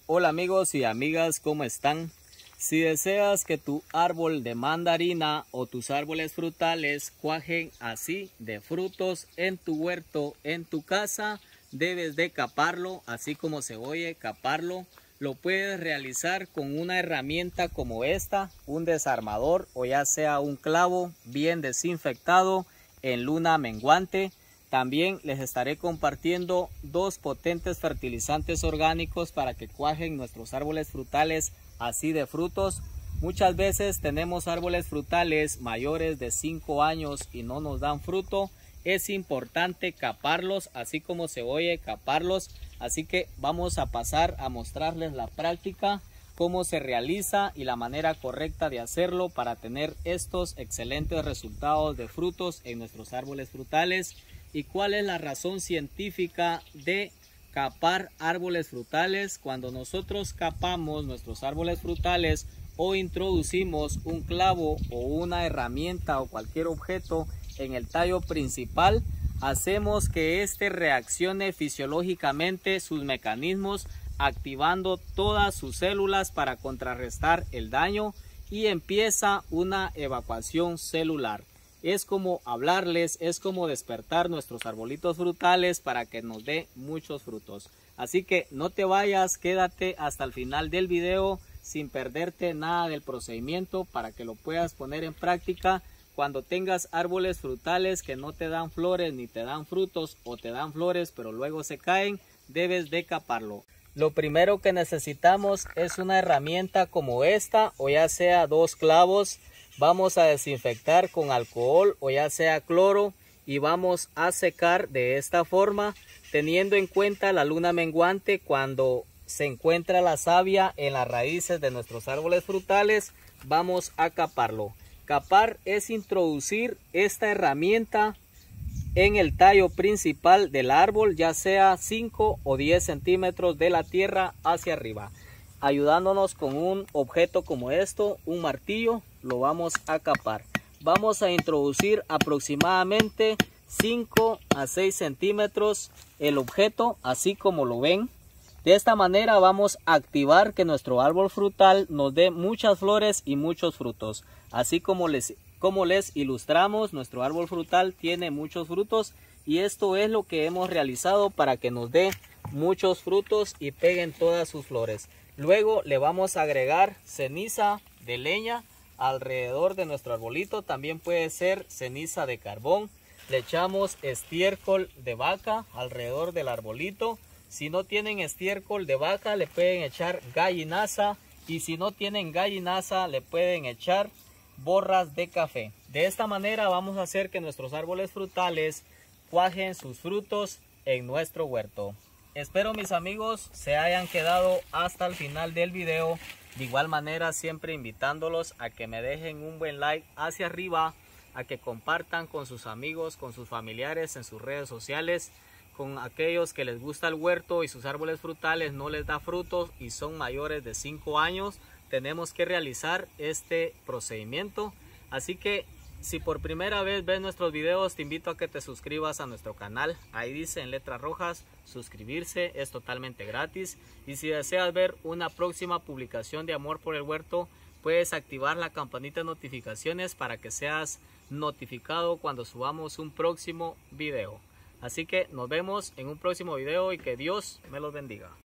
Hola amigos y amigas, ¿cómo están? Si deseas que tu árbol de mandarina o tus árboles frutales cuajen así de frutos en tu huerto, en tu casa, debes de caparlo, así como se oye, caparlo. Lo puedes realizar con una herramienta como esta, un desarmador o ya sea un clavo bien desinfectado en luna menguante. También les estaré compartiendo dos potentes fertilizantes orgánicos para que cuajen nuestros árboles frutales así de frutos. Muchas veces tenemos árboles frutales mayores de 5 años y no nos dan fruto. Es importante caparlos, así como se oye, caparlos. Así que vamos a pasar a mostrarles la práctica, cómo se realiza y la manera correcta de hacerlo para tener estos excelentes resultados de frutos en nuestros árboles frutales. ¿Y cuál es la razón científica de capar árboles frutales? Cuando nosotros capamos nuestros árboles frutales o introducimos un clavo o una herramienta o cualquier objeto en el tallo principal, hacemos que éste reaccione fisiológicamente sus mecanismos, activando todas sus células para contrarrestar el daño y empieza una evacuación celular. Es como hablarles, es como despertar nuestros arbolitos frutales para que nos dé muchos frutos. Así que no te vayas, quédate hasta el final del video sin perderte nada del procedimiento para que lo puedas poner en práctica. Cuando tengas árboles frutales que no te dan flores ni te dan frutos, o te dan flores pero luego se caen, debes de caparlo. Lo primero que necesitamos es una herramienta como esta o ya sea dos clavos. Vamos a desinfectar con alcohol o ya sea cloro y vamos a secar de esta forma, teniendo en cuenta la luna menguante. Cuando se encuentra la savia en las raíces de nuestros árboles frutales, vamos a caparlo. Capar es introducir esta herramienta en el tallo principal del árbol, ya sea 5 o 10 centímetros de la tierra hacia arriba. Ayudándonos con un objeto como esto, un martillo, lo vamos a capar. Vamos a introducir aproximadamente 5 a 6 centímetros el objeto, así como lo ven. De esta manera vamos a activar que nuestro árbol frutal nos dé muchas flores y muchos frutos. Así como les ilustramos, nuestro árbol frutal tiene muchos frutos y esto es lo que hemos realizado para que nos dé muchos frutos y peguen todas sus flores. Luego le vamos a agregar ceniza de leña alrededor de nuestro arbolito, también puede ser ceniza de carbón. Le echamos estiércol de vaca alrededor del arbolito. Si no tienen estiércol de vaca, le pueden echar gallinaza, y si no tienen gallinaza, le pueden echar borras de café. De esta manera vamos a hacer que nuestros árboles frutales cuajen sus frutos en nuestro huerto. Espero, mis amigos, se hayan quedado hasta el final del video. De igual manera, siempre invitándolos a que me dejen un buen like hacia arriba, a que compartan con sus amigos, con sus familiares en sus redes sociales, con aquellos que les gusta el huerto y sus árboles frutales no les da frutos y son mayores de 5 años. Tenemos que realizar este procedimiento. Así que si por primera vez ves nuestros videos, te invito a que te suscribas a nuestro canal. Ahí dice en letras rojas suscribirse, es totalmente gratis. Y si deseas ver una próxima publicación de Amor por el Huerto, puedes activar la campanita de notificaciones para que seas notificado cuando subamos un próximo video. Así que nos vemos en un próximo video y que Dios me los bendiga.